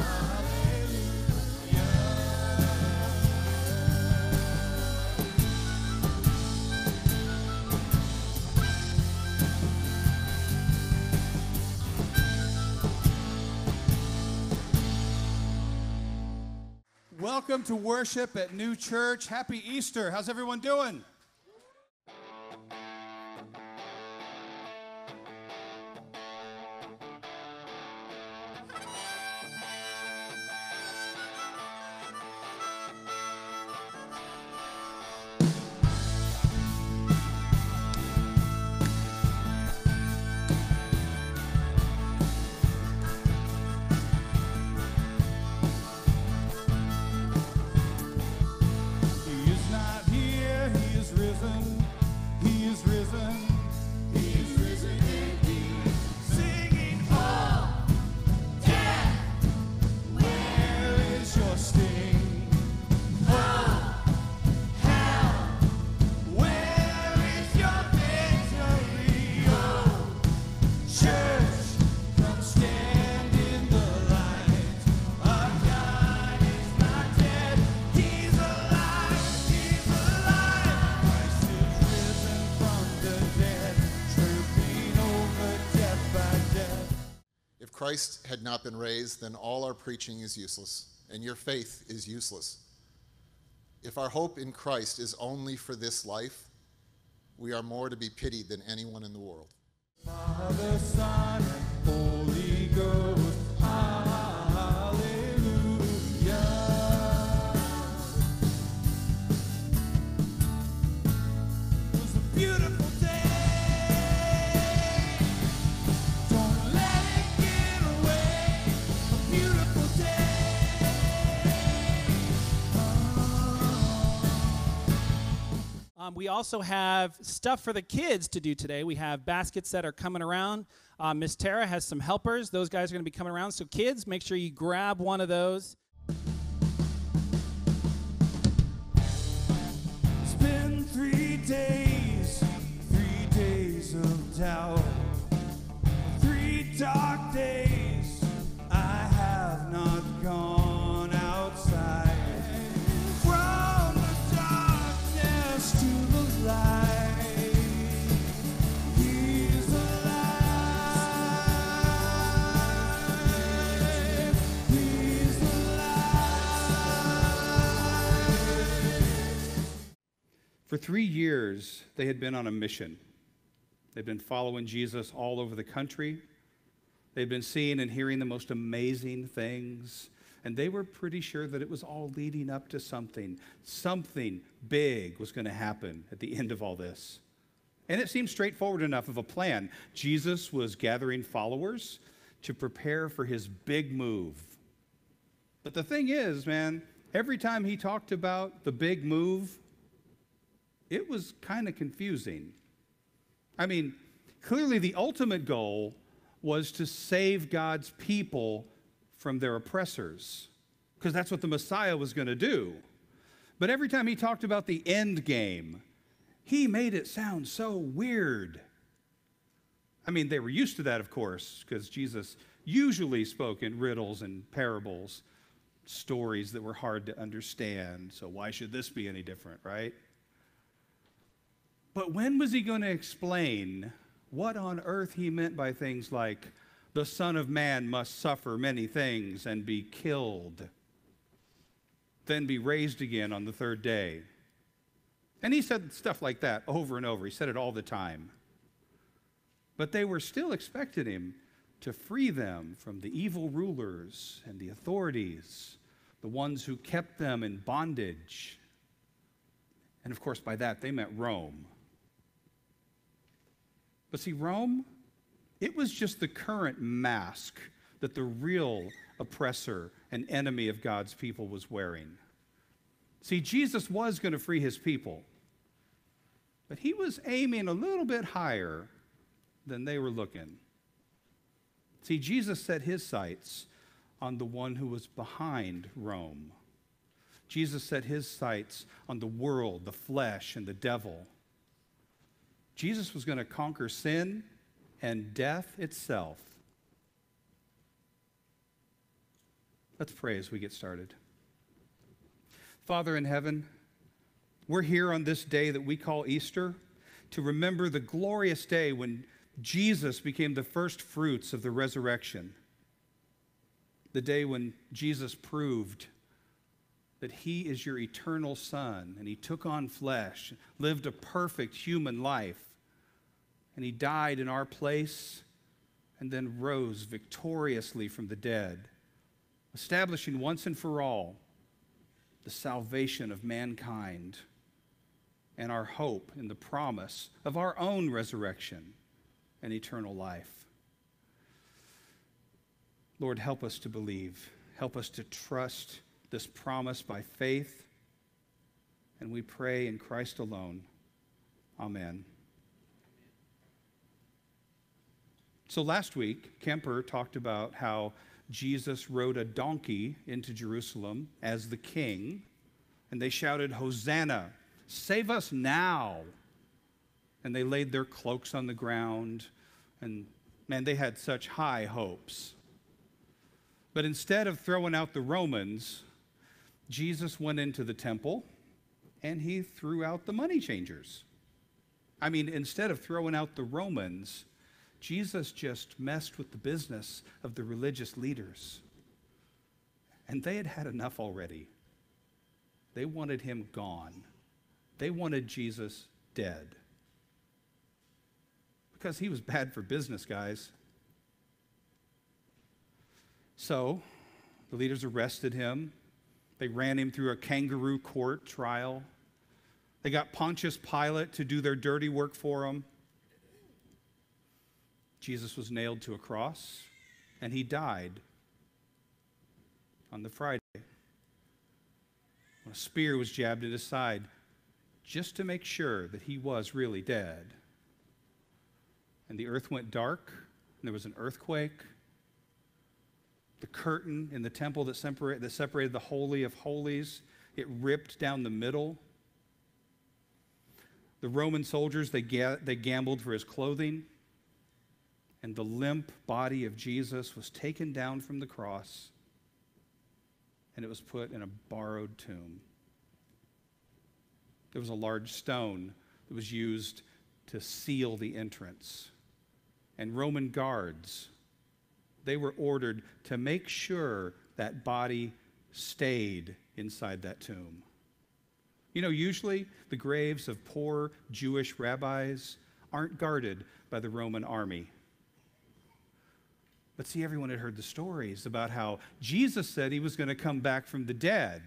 Welcome to worship at New Church. Happy Easter. How's everyone doing? If Christ had not been raised, then all our preaching is useless, and your faith is useless. If our hope in Christ is only for this life, we are more to be pitied than anyone in the world. Father, Son, and Holy Ghost, hallelujah. It was a beautiful day. Don't let it get away. A beautiful day. We also have stuff for the kids to do today. We have baskets that are coming around. Miss Tara has some helpers. Those guys are going to be coming around. So kids, make sure you grab one of those. It's been 3 days, 3 days of doubt, 3 dark days. I have not gone outside. From the darkness to the light, He's alive. He's alive. For 3 years, they had been on a mission. They'd been following Jesus all over the country. They'd been seeing and hearing the most amazing things, and they were pretty sure that it was all leading up to something. Something big was going to happen at the end of all this. And it seemed straightforward enough of a plan. Jesus was gathering followers to prepare for his big move. But the thing is, man, every time he talked about the big move, it was kind of confusing. I mean, clearly the ultimate goal was to save God's people from their oppressors, because that's what the Messiah was going to do. But every time he talked about the end game, he made it sound so weird. I mean, they were used to that, of course, because Jesus usually spoke in riddles and parables, stories that were hard to understand. So why should this be any different, right? But when was he going to explain what on earth he meant by things like, the Son of Man must suffer many things and be killed, then be raised again on the third day? And he said stuff like that over and over. He said it all the time. But they were still expecting him to free them from the evil rulers and the authorities, the ones who kept them in bondage. And of course, by that, they meant Rome. But see, Rome, it was just the current mask that the real oppressor and enemy of God's people was wearing. See, Jesus was going to free his people, but he was aiming a little bit higher than they were looking. See, Jesus set his sights on the one who was behind Rome. Jesus set his sights on the world, the flesh, and the devil. Jesus was going to conquer sin and death itself. Let's pray as we get started. Father in heaven, we're here on this day that we call Easter to remember the glorious day when Jesus became the first fruits of the resurrection. The day when Jesus proved that he is your eternal Son, and he took on flesh, lived a perfect human life, and he died in our place and then rose victoriously from the dead, establishing once and for all the salvation of mankind and our hope in the promise of our own resurrection and eternal life. Lord, help us to believe. Help us to trust this promise by faith. And we pray in Christ alone. Amen. So last week, Kemper talked about how Jesus rode a donkey into Jerusalem as the king, and they shouted, "Hosanna, save us now." And they laid their cloaks on the ground, and man, they had such high hopes. But instead of throwing out the Romans, Jesus went into the temple and he threw out the money changers. I mean, instead of throwing out the Romans, Jesus just messed with the business of the religious leaders. And they had had enough already. They wanted him gone. They wanted Jesus dead. Because he was bad for business, guys. So, the leaders arrested him. They ran him through a kangaroo court trial. They got Pontius Pilate to do their dirty work for him. Jesus was nailed to a cross, and he died on the Friday. A spear was jabbed in his side just to make sure that he was really dead. And the earth went dark, and there was an earthquake. The curtain in the temple that separated the Holy of Holies, it ripped down the middle. The Roman soldiers, they gambled for his clothing. And the limp body of Jesus was taken down from the cross, and it was put in a borrowed tomb. There was a large stone that was used to seal the entrance. And Roman guards, they were ordered to make sure that body stayed inside that tomb. You know, usually the graves of poor Jewish rabbis aren't guarded by the Roman army. But see, everyone had heard the stories about how Jesus said he was going to come back from the dead.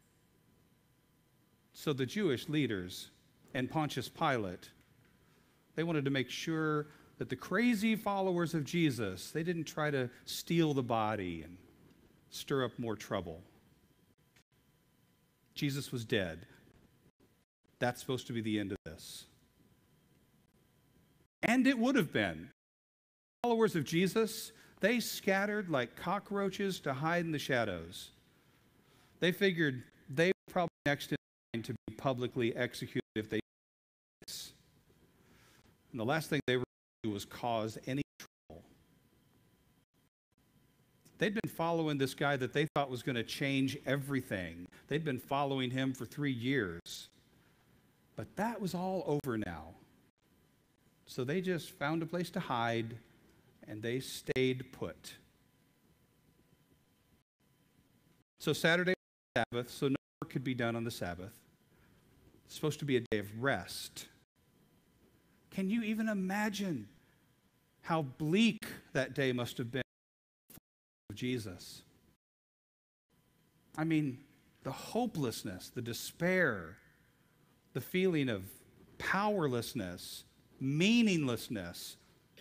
So the Jewish leaders and Pontius Pilate, they wanted to make sure that the crazy followers of Jesus, they didn't try to steal the body and stir up more trouble. Jesus was dead. That's supposed to be the end of this. And it would have been. Followers of Jesus, they scattered like cockroaches to hide in the shadows. They figured they were probably next in line to be publicly executed if they did this. And the last thing they were going to do was cause any trouble. They'd been following this guy that they thought was going to change everything. They'd been following him for 3 years. But that was all over now. So they just found a place to hide, and they stayed put. So Saturday was Sabbath, so no work could be done on the Sabbath. It's supposed to be a day of rest. Can you even imagine how bleak that day must have been for Jesus? I mean, the hopelessness, the despair, the feeling of powerlessness, meaninglessness.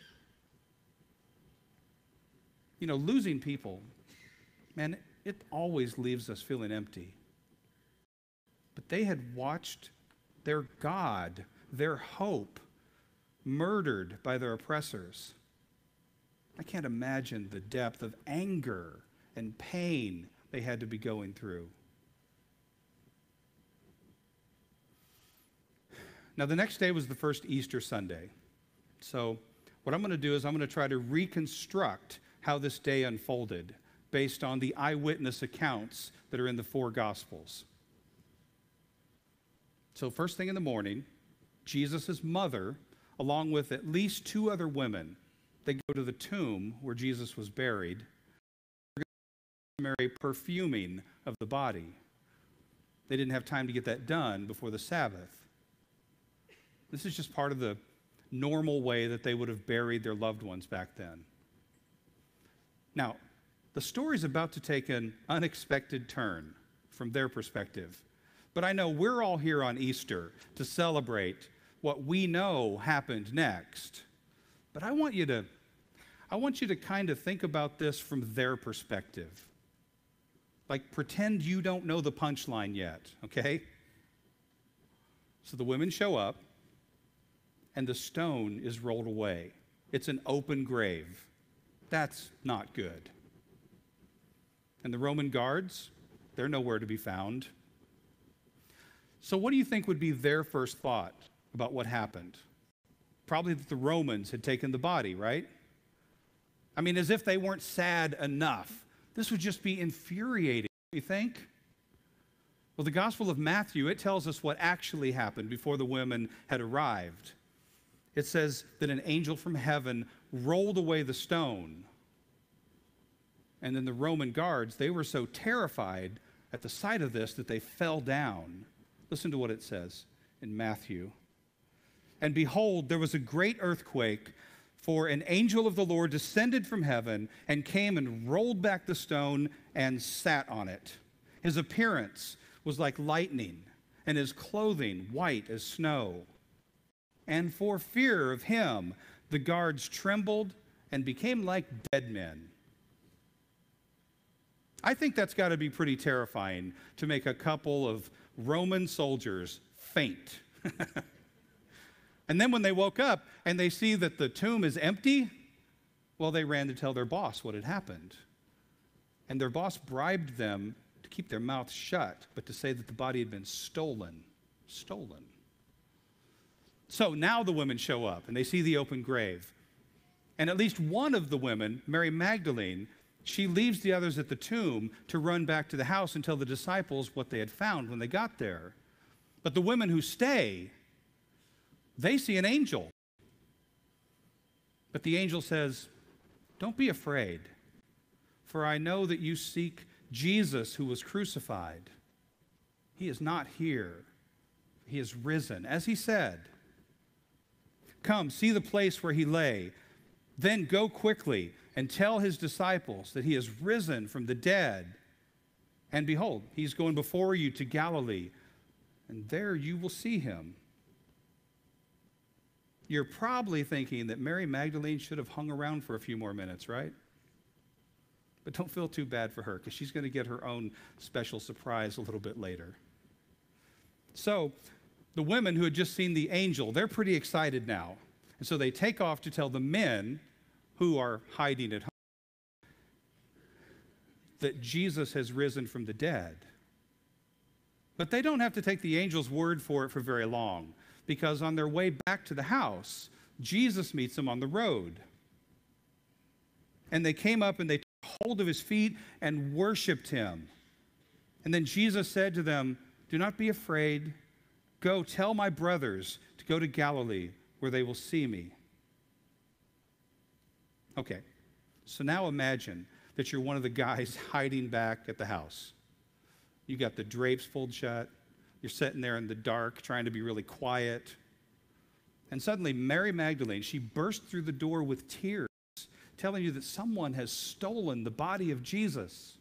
You know, losing people, man, it always leaves us feeling empty. But they had watched their God, their hope, murdered by their oppressors. I can't imagine the depth of anger and pain they had to be going through. Now, the next day was the first Easter Sunday. So what I'm going to do is I'm going to try to reconstruct how this day unfolded based on the eyewitness accounts that are in the 4 Gospels. So first thing in the morning, Jesus' mother, along with at least 2 other women, they go to the tomb where Jesus was buried. Customary perfuming of the body. They didn't have time to get that done before the Sabbath. This is just part of the normal way that they would have buried their loved ones back then. Now, the story's about to take an unexpected turn from their perspective. But I know we're all here on Easter to celebrate what we know happened next. But I want you to kind of think about this from their perspective. Like, pretend you don't know the punchline yet, okay? So the women show up, and the stone is rolled away. It's an open grave. That's not good. And the Roman guards, they're nowhere to be found. So what do you think would be their first thought about what happened? Probably that the Romans had taken the body, right? I mean, as if they weren't sad enough. This would just be infuriating, you think? Well, the Gospel of Matthew, it tells us what actually happened before the women had arrived. It says that an angel from heaven rolled away the stone. And then the Roman guards, they were so terrified at the sight of this that they fell down. Listen to what it says in Matthew. And behold, there was a great earthquake, for an angel of the Lord descended from heaven and came and rolled back the stone and sat on it. His appearance was like lightning, and his clothing white as snow. And for fear of him, the guards trembled and became like dead men. I think that's got to be pretty terrifying to make a couple of Roman soldiers faint. And then when they woke up and they see that the tomb is empty, well, they ran to tell their boss what had happened. And their boss bribed them to keep their mouths shut, but to say that the body had been stolen. Stolen. So now the women show up and they see the open grave. And at least one of the women, Mary Magdalene, she leaves the others at the tomb to run back to the house and tell the disciples what they had found when they got there. But the women who stay, they see an angel. But the angel says, "Don't be afraid, for I know that you seek Jesus who was crucified. He is not here. He is risen, as he said. Come, see the place where he lay. Then go quickly and tell his disciples that he is risen from the dead. And behold, he's going before you to Galilee, and there you will see him." You're probably thinking that Mary Magdalene should have hung around for a few more minutes, right? But don't feel too bad for her, because she's going to get her own special surprise a little bit later. So the women who had just seen the angel, they're pretty excited now. And so they take off to tell the men who are hiding at home that Jesus has risen from the dead. But they don't have to take the angel's word for it for very long, because on their way back to the house, Jesus meets them on the road. And they came up and they took hold of his feet and worshiped him. And then Jesus said to them, "Do not be afraid. Go tell my brothers to go to Galilee, where they will see me." Okay, so now imagine that you're one of the guys hiding back at the house. You got the drapes pulled shut. You're sitting there in the dark trying to be really quiet. And suddenly Mary Magdalene, she burst through the door with tears, telling you that someone has stolen the body of Jesus.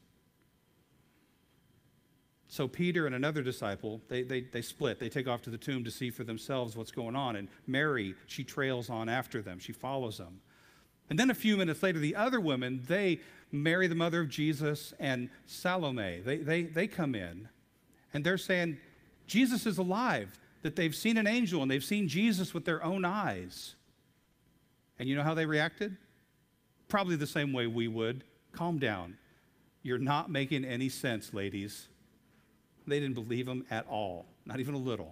So Peter and another disciple, they split. They take off to the tomb to see for themselves what's going on. And Mary, she trails on after them. She follows them. And then a few minutes later, the other women, Mary, the mother of Jesus, and Salome, they come in. And they're saying, Jesus is alive, that they've seen an angel and they've seen Jesus with their own eyes. And you know how they reacted? Probably the same way we would. Calm down. You're not making any sense, ladies. They didn't believe him at all, not even a little.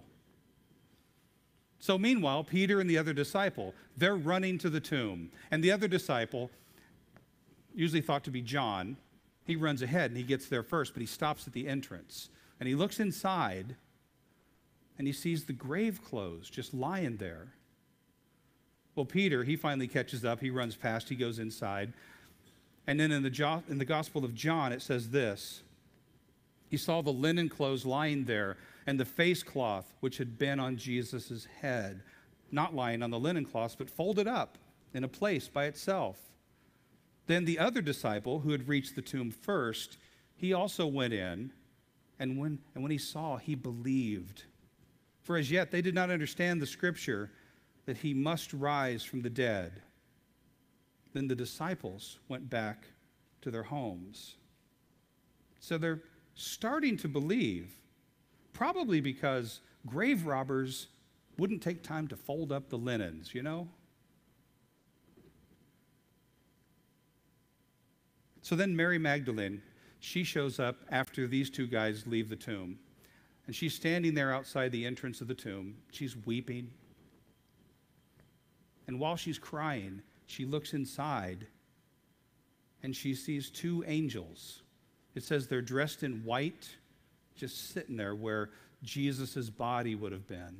So meanwhile, Peter and the other disciple, they're running to the tomb. And the other disciple, usually thought to be John, He runs ahead and he gets there first, but he stops at the entrance. And he looks inside and he sees the grave clothes just lying there. Well, Peter, he finally catches up. He runs past. He goes inside. And then in the Gospel of John, it says this. He saw the linen clothes lying there and the face cloth which had been on Jesus' head, not lying on the linen cloths, but folded up in a place by itself. Then the other disciple who had reached the tomb first, he also went in, and when he saw, he believed. For as yet they did not understand the scripture that he must rise from the dead. Then the disciples went back to their homes. So they're starting to believe, probably because grave robbers wouldn't take time to fold up the linens, you know? So then Mary Magdalene, she shows up after these two guys leave the tomb. And she's standing there outside the entrance of the tomb. She's weeping. And while she's crying, she looks inside and she sees two angels. It says they're dressed in white, just sitting there where Jesus' body would have been.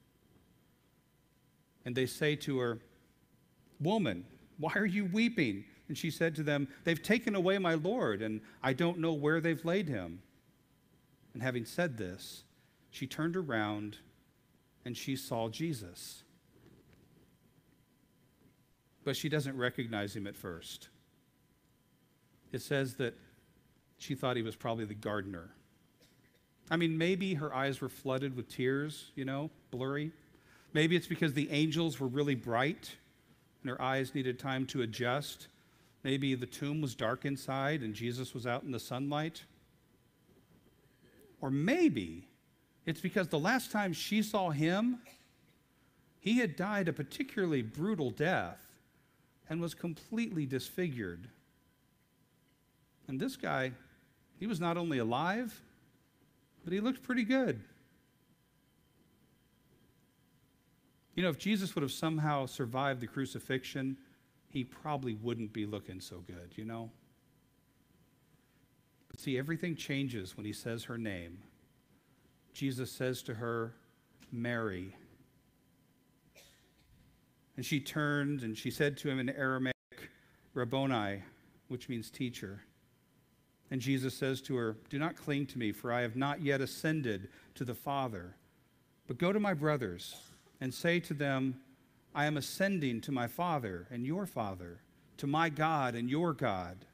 And they say to her, "Woman, why are you weeping?" And she said to them, "They've taken away my Lord, and I don't know where they've laid him." And having said this, she turned around and she saw Jesus. But she doesn't recognize him at first. It says that she thought he was probably the gardener. I mean, maybe her eyes were flooded with tears, you know, blurry. Maybe it's because the angels were really bright and her eyes needed time to adjust. Maybe the tomb was dark inside and Jesus was out in the sunlight. Or maybe it's because the last time she saw him, he had died a particularly brutal death and was completely disfigured. And this guy, he was not only alive, but he looked pretty good. You know, if Jesus would have somehow survived the crucifixion, he probably wouldn't be looking so good, you know? But see, everything changes when he says her name. Jesus says to her, "Mary." And she turned and she said to him in Aramaic, "Rabboni," which means teacher. And Jesus says to her, "Do not cling to me, for I have not yet ascended to the Father. But go to my brothers and say to them, I am ascending to my Father and your Father, to my God and your God."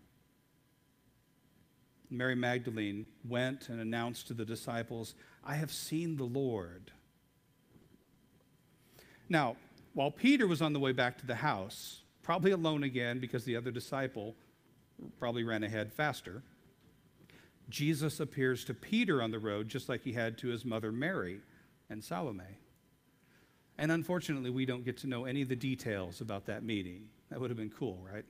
Mary Magdalene went and announced to the disciples, "I have seen the Lord." Now, while Peter was on the way back to the house, probably alone again because the other disciple probably ran ahead faster, Jesus appears to Peter on the road just like he had to his mother Mary and Salome. And unfortunately, we don't get to know any of the details about that meeting. That would have been cool, right?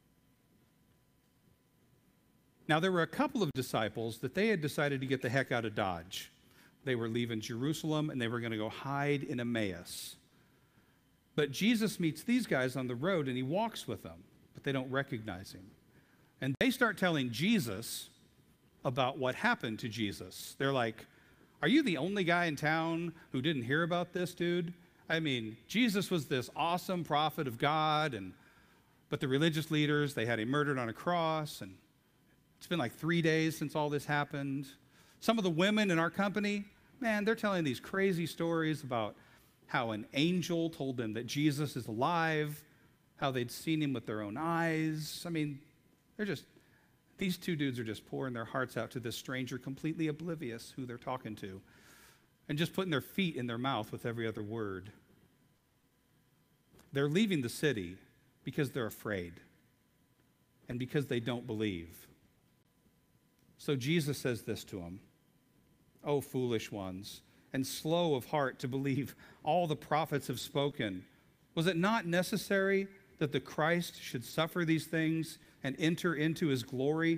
Now, there were a couple of disciples that they had decided to get the heck out of Dodge. They were leaving Jerusalem and they were going to go hide in Emmaus. But Jesus meets these guys on the road and he walks with them, but they don't recognize him. And they start telling Jesus about what happened to Jesus. They're like, "Are you the only guy in town who didn't hear about this, dude? I mean, Jesus was this awesome prophet of God, but the religious leaders, they had him murdered on a cross, and it's been like 3 days since all this happened. Some of the women in our company, man, they're telling these crazy stories about how an angel told them that Jesus is alive, how they'd seen him with their own eyes. I mean, these two dudes are just pouring their hearts out to this stranger, completely oblivious who they're talking to, and just putting their feet in their mouth with every other word. They're leaving the city because they're afraid and because they don't believe. So Jesus says this to them, "O foolish ones, and slow of heart to believe all the prophets have spoken. Was it not necessary that the Christ should suffer these things and enter into his glory?"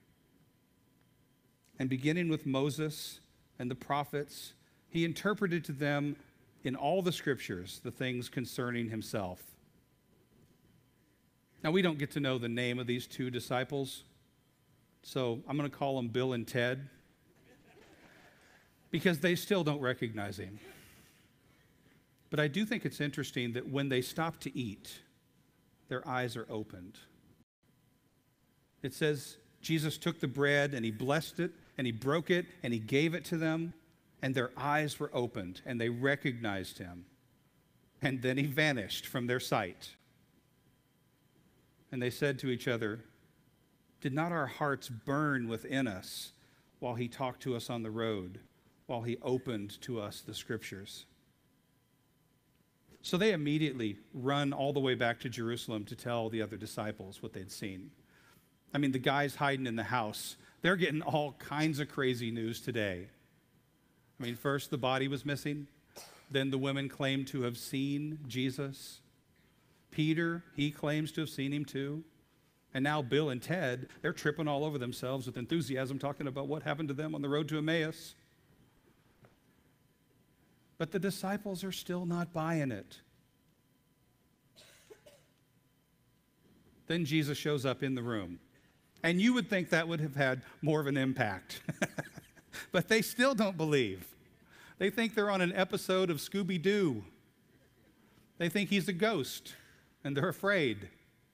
And beginning with Moses and the prophets, he interpreted to them in all the scriptures the things concerning himself. Now, we don't get to know the name of these two disciples. So I'm going to call them Bill and Ted because they still don't recognize him. But I do think it's interesting that when they stop to eat, their eyes are opened. It says Jesus took the bread and he blessed it and he broke it and he gave it to them, and their eyes were opened and they recognized him. And then he vanished from their sight. And they said to each other, "Did not our hearts burn within us while he talked to us on the road, while he opened to us the scriptures?" So they immediately run all the way back to Jerusalem to tell the other disciples what they'd seen. I mean, the guys hiding in the house, they're getting all kinds of crazy news today. I mean, first the body was missing. Then the women claimed to have seen Jesus. Peter, he claims to have seen him too. And now Bill and Ted, they're tripping all over themselves with enthusiasm, talking about what happened to them on the road to Emmaus. But the disciples are still not buying it. Then Jesus shows up in the room. And you would think that would have had more of an impact. But they still don't believe. They think they're on an episode of Scooby-Doo. They think he's a ghost, and they're afraid.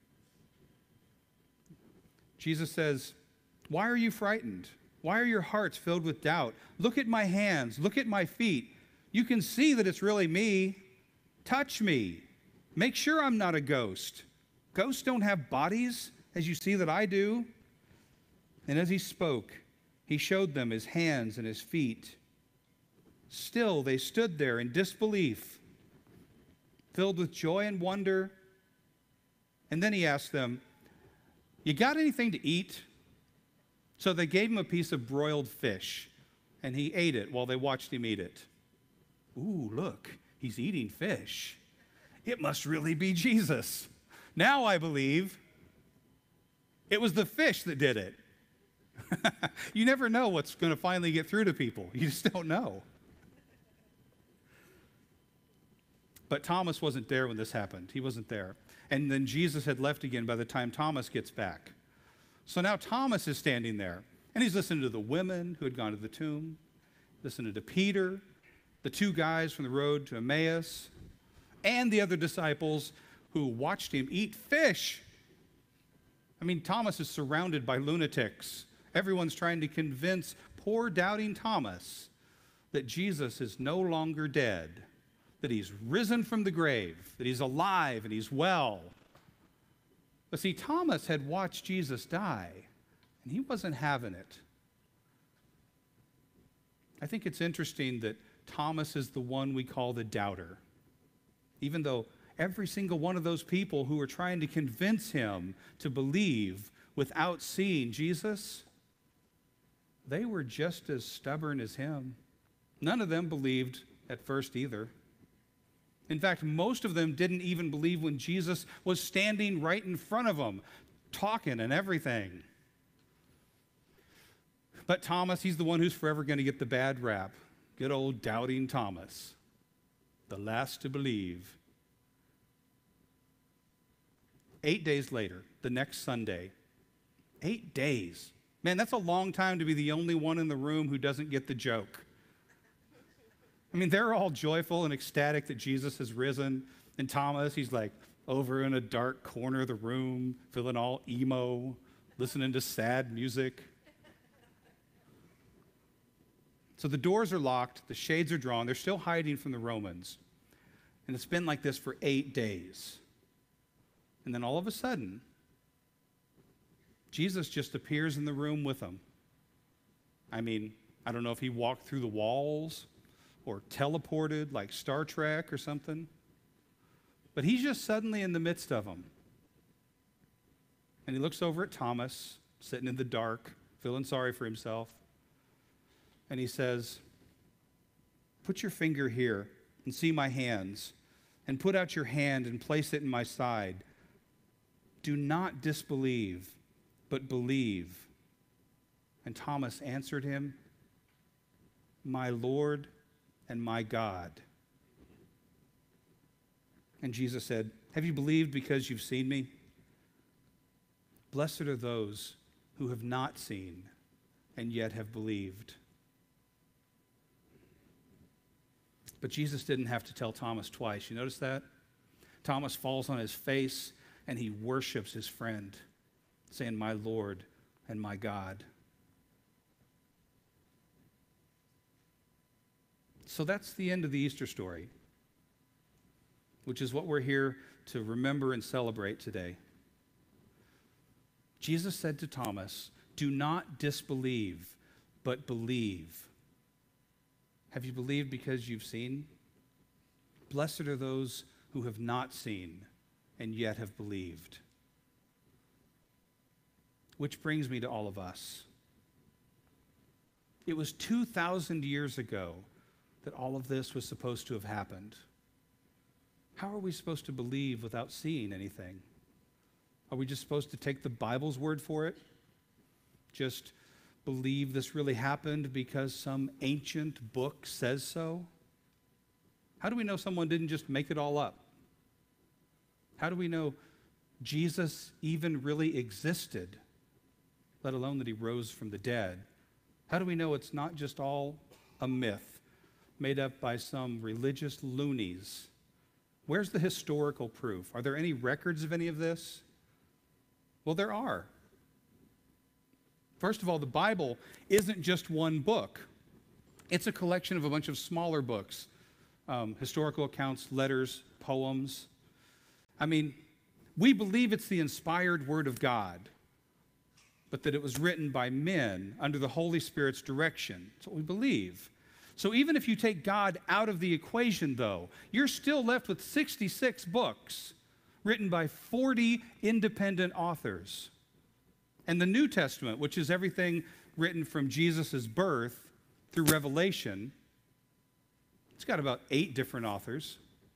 Jesus says, "Why are you frightened? Why are your hearts filled with doubt? Look at my hands, look at my feet. You can see that it's really me. Touch me. Make sure I'm not a ghost. Ghosts don't have bodies, as you see that I do." And as he spoke, he showed them his hands and his feet. Still, they stood there in disbelief, filled with joy and wonder. And then he asked them, "You got anything to eat?" So they gave him a piece of broiled fish, and he ate it while they watched him eat it. Ooh, look, he's eating fish. It must really be Jesus. Now I believe it was the fish that did it. You never know what's going to finally get through to people. You just don't know. But Thomas wasn't there when this happened. He wasn't there. And then Jesus had left again by the time Thomas gets back. So now Thomas is standing there, and he's listening to the women who had gone to the tomb, listening to Peter, the two guys from the road to Emmaus, and the other disciples who watched him eat fish. I mean, Thomas is surrounded by lunatics. Everyone's trying to convince poor doubting Thomas that Jesus is no longer dead, that he's risen from the grave, that he's alive and he's well. But see, Thomas had watched Jesus die, and he wasn't having it. I think it's interesting that Thomas is the one we call the doubter, even though every single one of those people who were trying to convince him to believe without seeing Jesus, they were just as stubborn as him. None of them believed at first either. In fact, most of them didn't even believe when Jesus was standing right in front of them, talking and everything. But Thomas, he's the one who's forever going to get the bad rap. Good old doubting Thomas, the last to believe. 8 days later, the next Sunday, 8 days. Man, that's a long time to be the only one in the room who doesn't get the joke. I mean, they're all joyful and ecstatic that Jesus has risen. And Thomas, he's like over in a dark corner of the room, feeling all emo, listening to sad music. So the doors are locked, the shades are drawn, they're still hiding from the Romans. And it's been like this for 8 days. And then all of a sudden, Jesus just appears in the room with them. I mean, I don't know if he walked through the walls or teleported like Star Trek or something, but he's just suddenly in the midst of them. And he looks over at Thomas, sitting in the dark, feeling sorry for himself, and he says, "Put your finger here and see my hands, and put out your hand and place it in my side. Do not disbelieve, but believe." And Thomas answered him, "My Lord and my God." And Jesus said, "Have you believed because you've seen me? Blessed are those who have not seen and yet have believed. But Jesus didn't have to tell Thomas twice. You notice that? Thomas falls on his face and he worships his friend, saying, "My Lord and my God." So that's the end of the Easter story, which is what we're here to remember and celebrate today. Jesus said to Thomas, "Do not disbelieve, but believe." Have you believed because you've seen? Blessed are those who have not seen and yet have believed. Which brings me to all of us. It was 2,000 years ago that all of this was supposed to have happened. How are we supposed to believe without seeing anything? Are we just supposed to take the Bible's word for it? Just believe this really happened because some ancient book says so? How do we know someone didn't just make it all up? How do we know Jesus even really existed, let alone that he rose from the dead? How do we know it's not just all a myth made up by some religious loonies? Where's the historical proof? Are there any records of any of this? Well, there are. First of all, the Bible isn't just one book. It's a collection of a bunch of smaller books, historical accounts, letters, poems. I mean, we believe it's the inspired word of God, but that it was written by men under the Holy Spirit's direction. That's what we believe. So even if you take God out of the equation, though, you're still left with 66 books written by 40 independent authors. And the New Testament, which is everything written from Jesus' birth through Revelation, it's got about 8 different authors.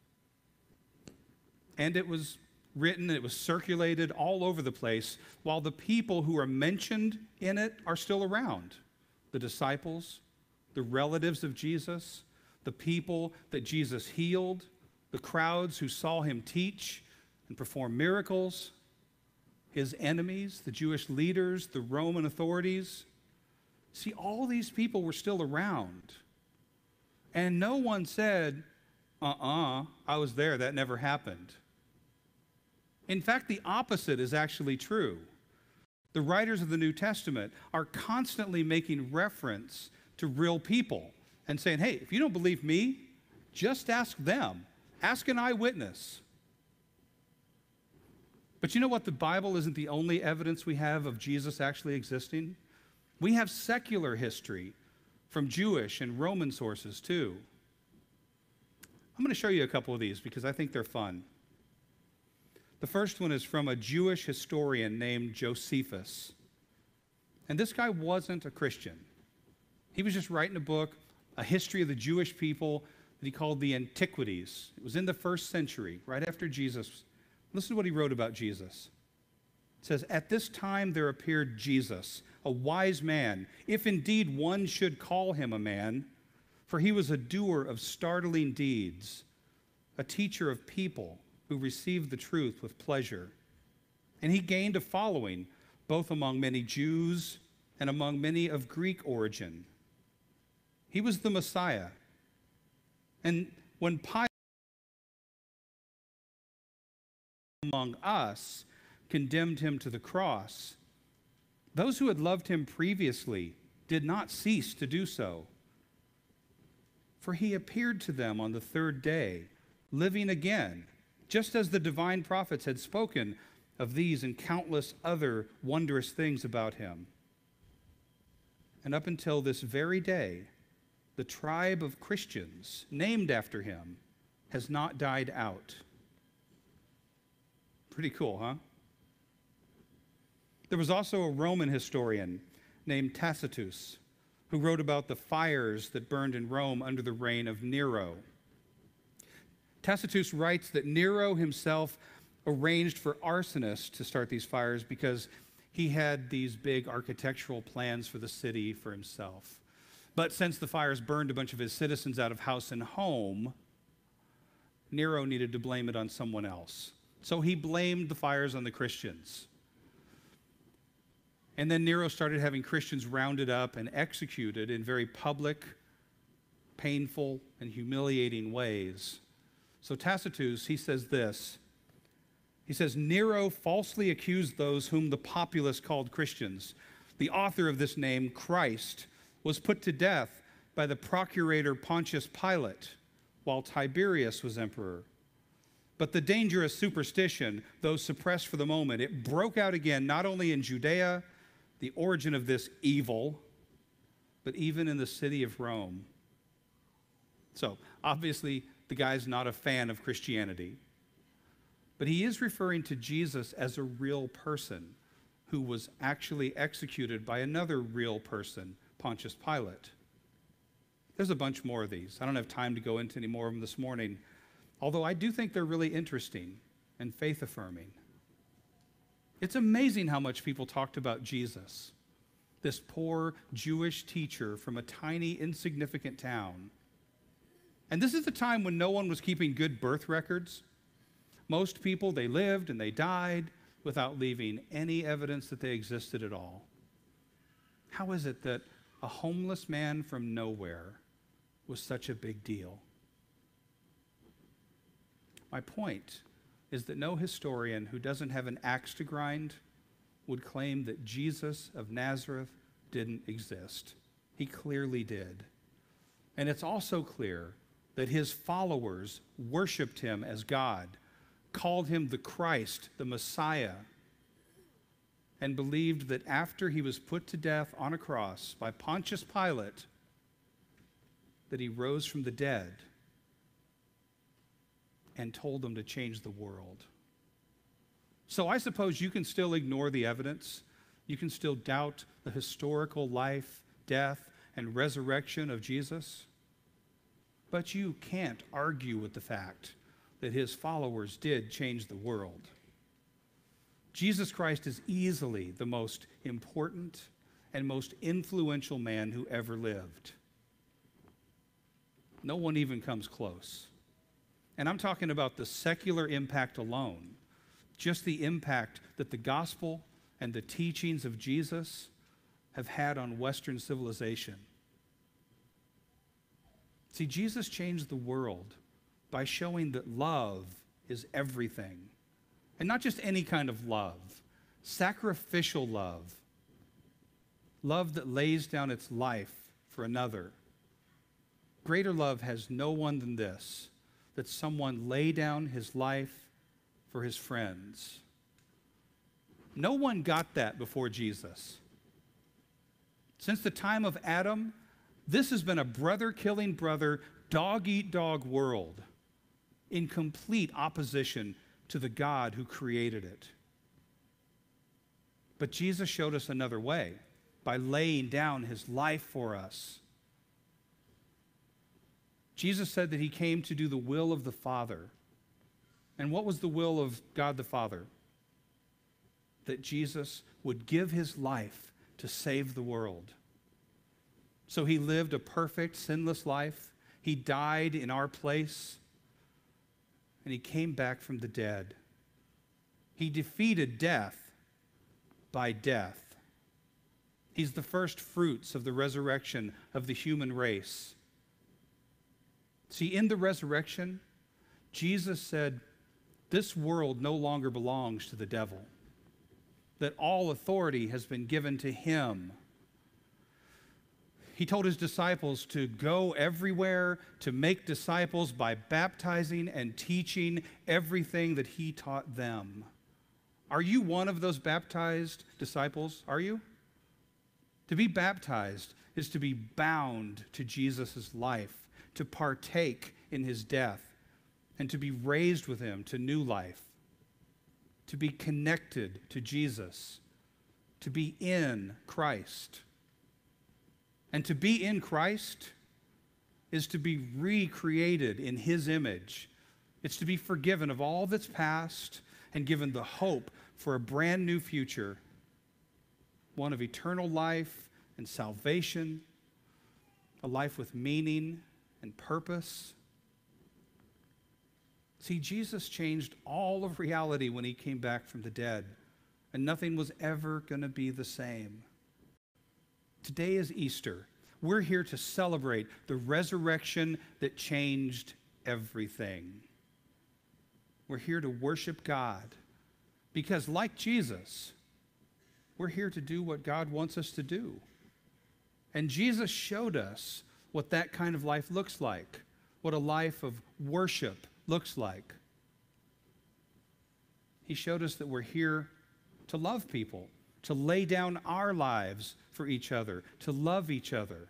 And it was written, it was circulated all over the place, while the people who are mentioned in it are still around. The disciples, the relatives of Jesus, the people that Jesus healed, the crowds who saw him teach and perform miracles, his enemies, the Jewish leaders, the Roman authorities. See, all these people were still around. And no one said, I was there, that never happened. In fact, the opposite is actually true. The writers of the New Testament are constantly making reference to real people and saying, hey, if you don't believe me, just ask them. Ask an eyewitness. But you know what? The Bible isn't the only evidence we have of Jesus actually existing. We have secular history from Jewish and Roman sources too. I'm going to show you a couple of these because I think they're fun. The first one is from a Jewish historian named Josephus. And this guy wasn't a Christian. He was just writing a book, a history of the Jewish people that he called the Antiquities. It was in the 1st century, right after Jesus. Listen to what he wrote about Jesus. It says, "At this time there appeared Jesus, a wise man, if indeed one should call him a man, for he was a doer of startling deeds, a teacher of people who received the truth with pleasure. And he gained a following, both among many Jews and among many of Greek origin. He was the Messiah. And when Pilate among us condemned him to the cross, those who had loved him previously did not cease to do so. For he appeared to them on the 3rd day, living again, just as the divine prophets had spoken of these and countless other wondrous things about him. And up until this very day, the tribe of Christians named after him has not died out." Pretty cool, huh? There was also a Roman historian named Tacitus who wrote about the fires that burned in Rome under the reign of Nero. Tacitus writes that Nero himself arranged for arsonists to start these fires because he had these big architectural plans for the city for himself. But since the fires burned a bunch of his citizens out of house and home, Nero needed to blame it on someone else. So he blamed the fires on the Christians. And then Nero started having Christians rounded up and executed in very public, painful, and humiliating ways. So Tacitus, he says this. He says, Nero falsely accused those whom the populace called Christians. The author of this name, Christ, was put to death by the procurator Pontius Pilate while Tiberius was emperor. But the dangerous superstition, though suppressed for the moment, it broke out again not only in Judea, the origin of this evil, but even in the city of Rome. So, obviously, the guy's not a fan of Christianity. But he is referring to Jesus as a real person who was actually executed by another real person, Pontius Pilate. There's a bunch more of these. I don't have time to go into any more of them this morning, although I do think they're really interesting and faith-affirming. It's amazing how much people talked about Jesus, this poor Jewish teacher from a tiny, insignificant town. And this is the time when no one was keeping good birth records. Most people, they lived and they died without leaving any evidence that they existed at all. How is it that a homeless man from nowhere was such a big deal? My point is that no historian who doesn't have an axe to grind would claim that Jesus of Nazareth didn't exist. He clearly did. And it's also clear that his followers worshiped him as God, called him the Christ, the Messiah, and believed that after he was put to death on a cross by Pontius Pilate, that he rose from the dead and told them to change the world. So I suppose you can still ignore the evidence. You can still doubt the historical life, death, and resurrection of Jesus. But you can't argue with the fact that his followers did change the world. Jesus Christ is easily the most important and most influential man who ever lived. No one even comes close. And I'm talking about the secular impact alone, just the impact that the gospel and the teachings of Jesus have had on Western civilization. See, Jesus changed the world by showing that love is everything. And not just any kind of love, sacrificial love. Love that lays down its life for another. Greater love has no one than this, that someone lay down his life for his friends. No one got that before Jesus. Since the time of Adam, this has been a brother-killing brother, dog-eat-dog world in complete opposition to the God who created it. But Jesus showed us another way by laying down his life for us. Jesus said that he came to do the will of the Father. And what was the will of God the Father? That Jesus would give his life to save the world. So he lived a perfect, sinless life. He died in our place. And he came back from the dead. He defeated death by death. He's the first fruits of the resurrection of the human race. See, in the resurrection, Jesus said, this world no longer belongs to the devil, that all authority has been given to him. He told his disciples to go everywhere, to make disciples by baptizing and teaching everything that he taught them. Are you one of those baptized disciples? Are you? To be baptized is to be bound to Jesus' life, to partake in his death, and to be raised with him to new life, to be connected to Jesus, to be in Christ. And to be in Christ is to be recreated in his image. It's to be forgiven of all that's past and given the hope for a brand new future, one of eternal life and salvation, a life with meaning and purpose. See, Jesus changed all of reality when he came back from the dead and nothing was ever going to be the same. Today is Easter. We're here to celebrate the resurrection that changed everything. We're here to worship God because, like Jesus, we're here to do what God wants us to do. And Jesus showed us what that kind of life looks like, what a life of worship looks like. He showed us that we're here to love people, to lay down our lives for each other, to love each other.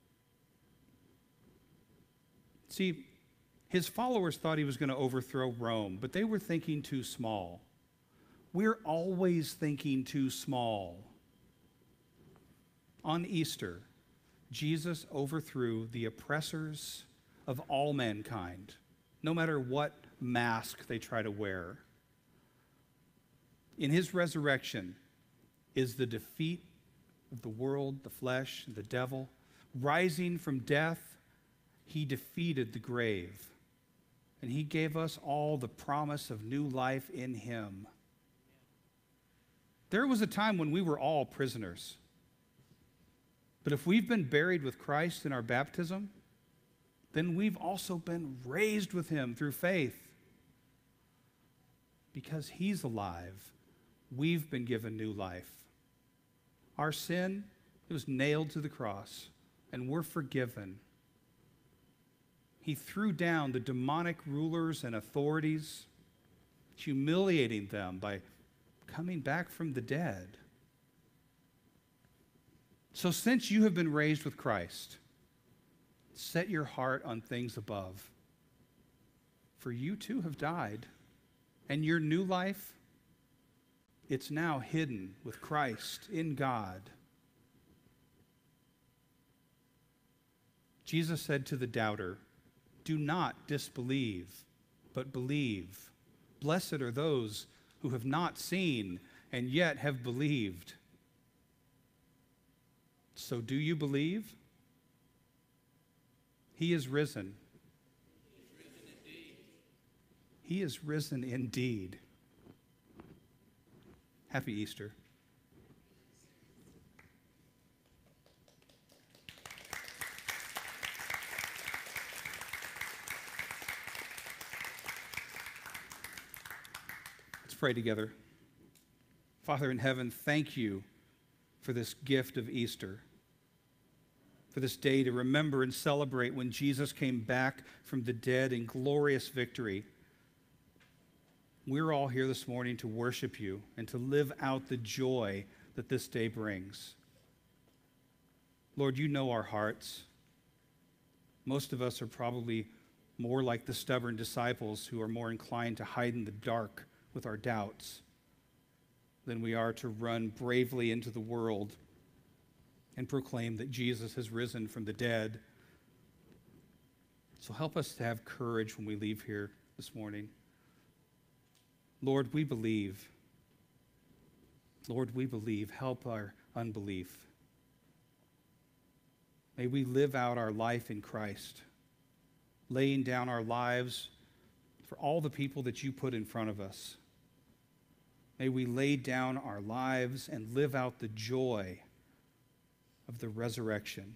See, his followers thought he was going to overthrow Rome, but they were thinking too small. We're always thinking too small. On Easter, Jesus overthrew the oppressors of all mankind, no matter what mask they try to wear. In his resurrection is the defeat of the world, the flesh, and the devil. Rising from death, he defeated the grave, and he gave us all the promise of new life in him. There was a time when we were all prisoners. But if we've been buried with Christ in our baptism, then we've also been raised with him through faith. Because he's alive, we've been given new life. Our sin, it was nailed to the cross, and we're forgiven. He threw down the demonic rulers and authorities, humiliating them by coming back from the dead. So since you have been raised with Christ, set your heart on things above. For you too have died, and your new life, it's now hidden with Christ in God. Jesus said to the doubter, "Do not disbelieve, but believe. Blessed are those who have not seen and yet have believed." So do you believe? He is risen. He is risen indeed. Happy Easter. Let's pray together. Father in heaven, thank you for this gift of Easter, for this day to remember and celebrate when Jesus came back from the dead in glorious victory. We're all here this morning to worship you and to live out the joy that this day brings. Lord, you know our hearts. Most of us are probably more like the stubborn disciples who are more inclined to hide in the dark with our doubts than we are to run bravely into the world and proclaim that Jesus has risen from the dead. So help us to have courage when we leave here this morning. Lord, we believe. Lord, we believe. Help our unbelief. May we live out our life in Christ, laying down our lives for all the people that you put in front of us. May we lay down our lives and live out the joy of the resurrection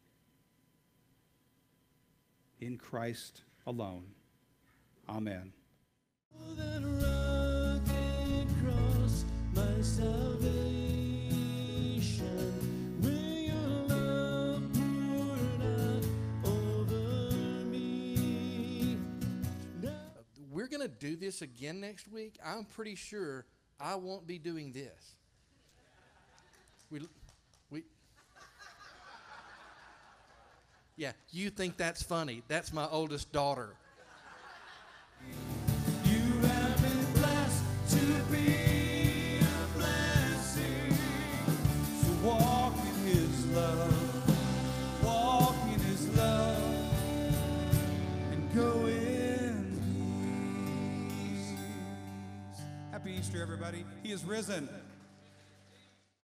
in Christ alone. Amen. That rugged cross, my salvation, where your love poured out over me. We're going to do this again next week. I'm pretty sure I won't be doing this. Yeah, you think that's funny. That's my oldest daughter. You have been blessed to be a blessing. So walk in his love, walk in his love, and go in peace. Happy Easter, everybody. He is risen.